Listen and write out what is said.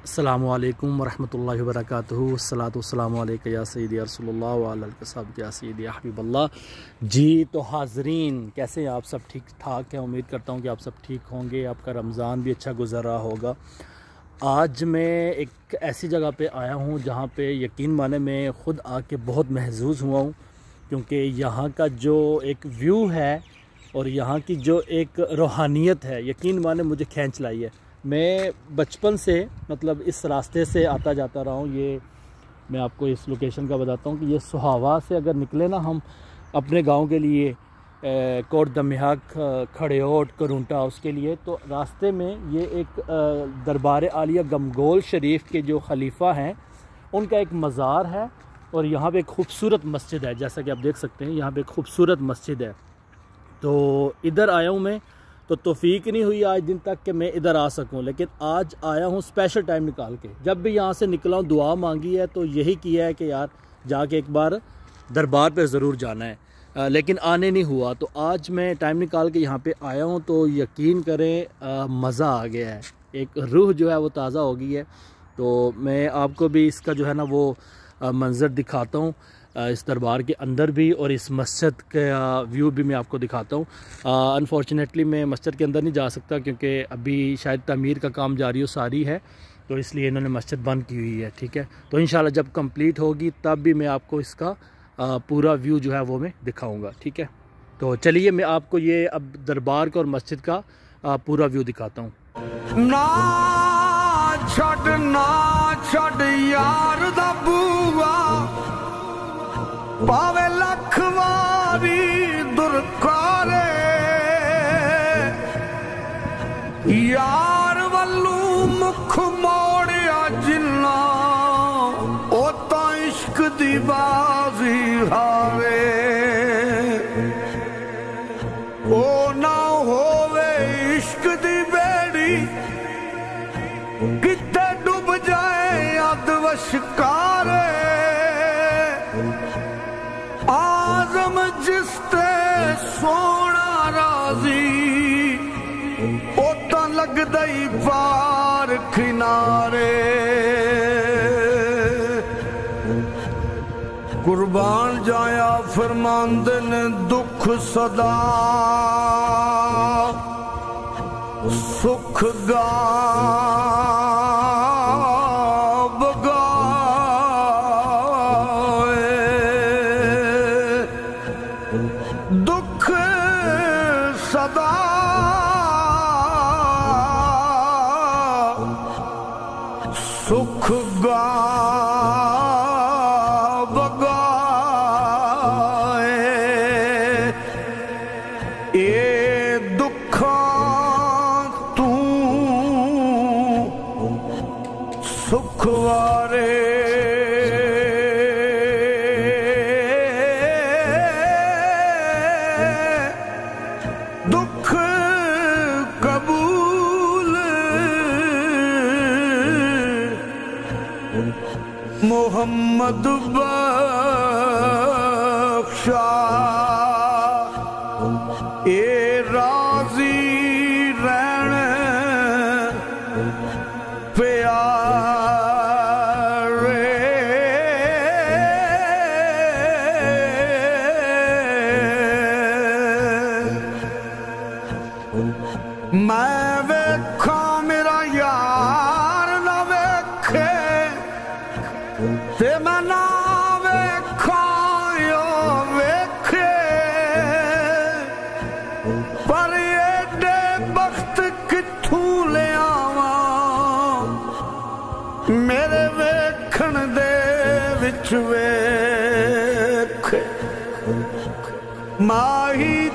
अस्सलामु अलैकुम वरहमतुल्लाहि वबरकातुहू। अस्सलातु वस्सलामु अलैका या सय्यदी या रसूलुल्लाह व अला आलिका सहाबती या सय्यदी या हबीबल्लाह। जी तो हाज़रीन, कैसे हैं आप? सब ठीक ठाक हैं? उम्मीद करता हूँ कि आप सब ठीक होंगे, आपका रमज़ान भी अच्छा गुज़र रहा होगा। आज मैं एक ऐसी जगह पे आया हूँ जहाँ पे यकीन माने मैं ख़ुद आके बहुत महज़ूज़ हुआ हूँ, क्योंकि यहाँ का जो एक व्यू है और यहाँ की जो एक रूहानियत है, यकीन माने मुझे खींच लाई है। मैं बचपन से मतलब इस रास्ते से आता जाता रहा हूँ। ये मैं आपको इस लोकेशन का बताता हूँ कि ये सुहावा से अगर निकले ना हम अपने गांव के लिए, कोट दमियाक, खड़ेोट, करूंटा, उसके लिए, तो रास्ते में ये एक दरबार आलिया गमगोल शरीफ के जो खलीफा हैं उनका एक मज़ार है और यहाँ पे एक खूबसूरत मस्जिद है। जैसा कि आप देख सकते हैं यहाँ पे एक खूबसूरत मस्जिद है। तो इधर आया हूँ मैं, तो तौफीक नहीं हुई आज दिन तक कि मैं इधर आ सकूं, लेकिन आज आया हूं स्पेशल टाइम निकाल के। जब भी यहां से निकला हूं दुआ मांगी है तो यही किया है कि यार जाके एक बार दरबार पे ज़रूर जाना है, लेकिन आने नहीं हुआ। तो आज मैं टाइम निकाल के यहां पे आया हूं, तो यकीन करें मज़ा आ गया है, एक रूह जो है वो ताज़ा हो गई है। तो मैं आपको भी इसका जो है ना वो मंज़र दिखाता हूँ, इस दरबार के अंदर भी, और इस मस्जिद का व्यू भी मैं आपको दिखाता हूँ। अनफॉर्चुनेटली मैं मस्जिद के अंदर नहीं जा सकता क्योंकि अभी शायद तामीर का काम जारी हो सारी है, तो इसलिए इन्होंने मस्जिद बंद की हुई है। ठीक है, तो इंशाल्लाह जब कंप्लीट होगी तब भी मैं आपको इसका पूरा व्यू जो है वो मैं दिखाऊँगा। ठीक है, तो चलिए मैं आपको ये अब दरबार का और मस्जिद का पूरा व्यू दिखाता हूँ। ना छड़ यार दा बूआ पावे लख वारी दुरकारे, यार वल्लू मुख मोड़िया जिन्ना ओ ता इश्क दी बाजी हारे। ओ ना होवे इश्क दी बेड़ी किते डूब जाए अध वशकारे। आज़म जिसते सोना राजी ओ ता लगदई पार किनारे। कुर्बान जाया फरमांदे ने दुख सदा सुख गा दुख सदा सुख गा बगाए। ए दुखा तू सुख वारे, दुख कबूल मोहम्मद बख्शा। ए राजी रहने प्यारे, मैं वेखा मेरा यार ना वेखे ते मैं ना वेखा यो वेखे, पर एडे बख्त किथों ले आवा मेरे वेखण दे विच वेखे। माही